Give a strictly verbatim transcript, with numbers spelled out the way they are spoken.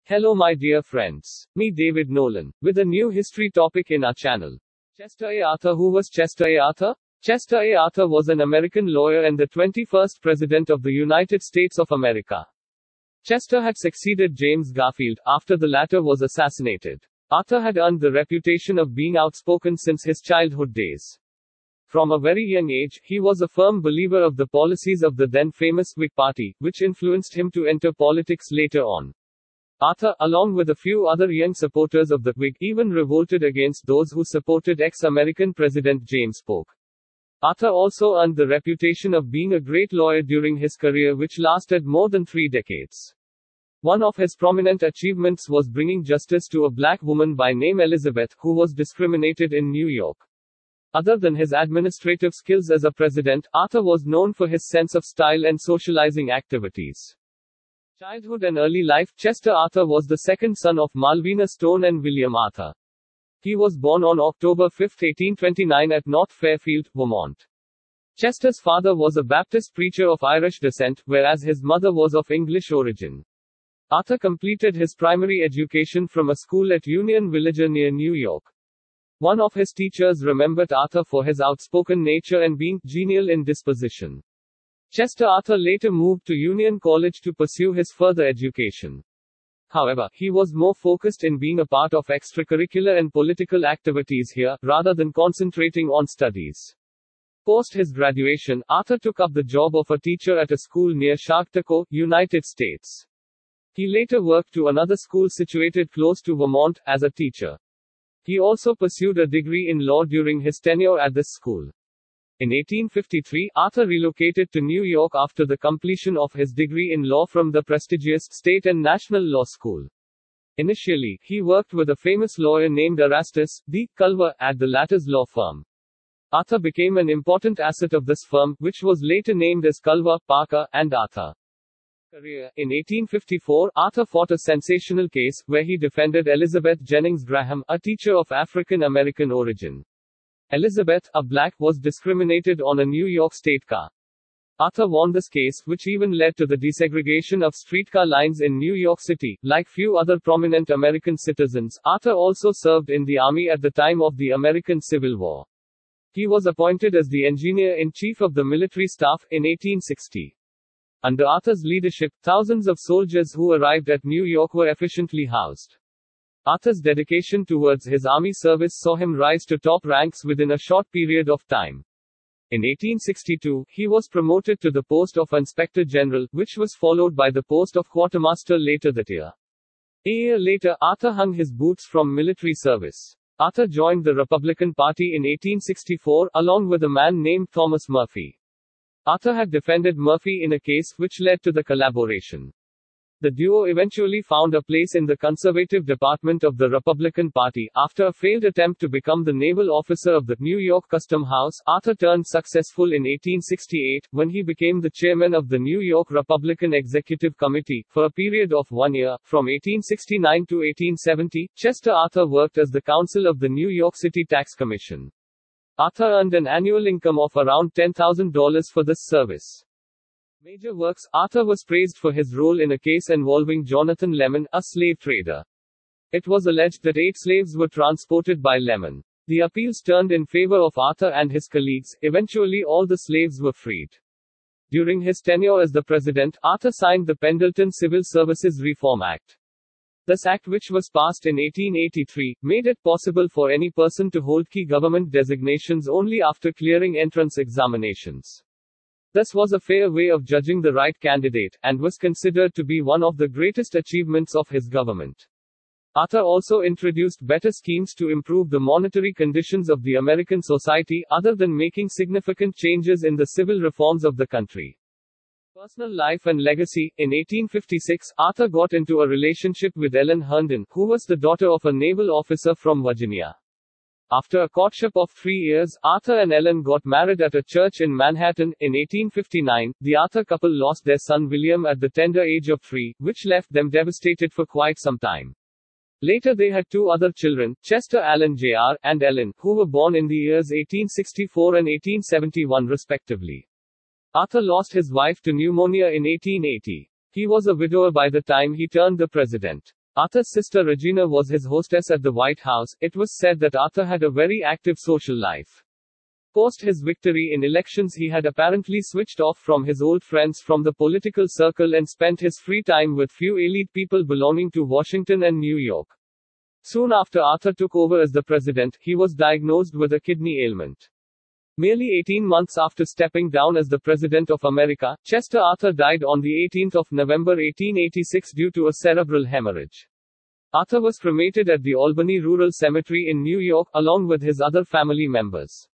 Hello my dear friends. Me David Nolan, with a new history topic in our channel. Chester A. Arthur. Who was Chester A. Arthur? Chester A. Arthur was an American lawyer and the twenty-first President of the United States of America. Chester had succeeded James Garfield, after the latter was assassinated. Arthur had earned the reputation of being outspoken since his childhood days. From a very young age, he was a firm believer of the policies of the then famous Whig Party, which influenced him to enter politics later on. Arthur, along with a few other young supporters of the Whig, even revolted against those who supported ex-American President James Polk. Arthur also earned the reputation of being a great lawyer during his career, which lasted more than three decades. One of his prominent achievements was bringing justice to a black woman by name Elizabeth, who was discriminated in New York. Other than his administrative skills as a president, Arthur was known for his sense of style and socializing activities. Childhood and early life. Chester Arthur was the second son of Malvina Stone and William Arthur. He was born on October fifth, eighteen twenty-nine at North Fairfield, Vermont. Chester's father was a Baptist preacher of Irish descent, whereas his mother was of English origin. Arthur completed his primary education from a school at Union Villager near New York. One of his teachers remembered Arthur for his outspoken nature and being genial in disposition. Chester Arthur later moved to Union College to pursue his further education. However, he was more focused in being a part of extracurricular and political activities here, rather than concentrating on studies. Post his graduation, Arthur took up the job of a teacher at a school near Sharktaco, United States. He later worked to another school situated close to Vermont, as a teacher. He also pursued a degree in law during his tenure at this school. In eighteen fifty-three, Arthur relocated to New York after the completion of his degree in law from the prestigious State and National Law School. Initially, he worked with a famous lawyer named Erastus D. Culver, at the latter's law firm. Arthur became an important asset of this firm, which was later named as Culver, Parker, and Arthur. Career. In eighteen fifty-four, Arthur fought a sensational case, where he defended Elizabeth Jennings Graham, a teacher of African American origin. Elizabeth, a black, was discriminated on a New York State car. Arthur won this case, which even led to the desegregation of streetcar lines in New York City. Like few other prominent American citizens, Arthur also served in the Army at the time of the American Civil War. He was appointed as the engineer-in-chief of the military staff in eighteen sixty. Under Arthur's leadership, thousands of soldiers who arrived at New York were efficiently housed. Arthur's dedication towards his army service saw him rise to top ranks within a short period of time. In eighteen sixty-two, he was promoted to the post of Inspector General, which was followed by the post of Quartermaster later that year. A year later, Arthur hung his boots from military service. Arthur joined the Republican Party in eighteen sixty-four, along with a man named Thomas Murphy. Arthur had defended Murphy in a case, which led to the collaboration. The duo eventually found a place in the conservative department of the Republican Party. After a failed attempt to become the naval officer of the New York Custom House, Arthur turned successful in eighteen sixty-eight, when he became the chairman of the New York Republican Executive Committee. For a period of one year, from eighteen sixty-nine to eighteen seventy, Chester Arthur worked as the counsel of the New York City Tax Commission. Arthur earned an annual income of around ten thousand dollars for this service. Major works. Arthur was praised for his role in a case involving Jonathan Lemon, a slave trader. It was alleged that eight slaves were transported by Lemon. The appeals turned in favor of Arthur and his colleagues. Eventually all the slaves were freed. During his tenure as the president, Arthur signed the Pendleton Civil Services Reform Act. This act, which was passed in eighteen eighty-three, made it possible for any person to hold key government designations only after clearing entrance examinations. This was a fair way of judging the right candidate, and was considered to be one of the greatest achievements of his government. Arthur also introduced better schemes to improve the monetary conditions of the American society, other than making significant changes in the civil reforms of the country. Personal life and legacy. In eighteen fifty-six, Arthur got into a relationship with Ellen Herndon, who was the daughter of a naval officer from Virginia. After a courtship of three years, Arthur and Ellen got married at a church in Manhattan. In eighteen fifty-nine, the Arthur couple lost their son William at the tender age of three, which left them devastated for quite some time. Later they had two other children, Chester Allen Junior and Ellen, who were born in the years eighteen sixty-four and eighteen seventy-one respectively. Arthur lost his wife to pneumonia in eighteen eighty. He was a widower by the time he turned the president. Arthur's sister Regina was his hostess at the White House. It was said that Arthur had a very active social life. Post his victory in elections, he had apparently switched off from his old friends from the political circle and spent his free time with few elite people belonging to Washington and New York. Soon after Arthur took over as the president, he was diagnosed with a kidney ailment. Merely eighteen months after stepping down as the President of America, Chester Arthur died on the eighteenth of November eighteen eighty-six due to a cerebral hemorrhage. Arthur was cremated at the Albany Rural Cemetery in New York, along with his other family members.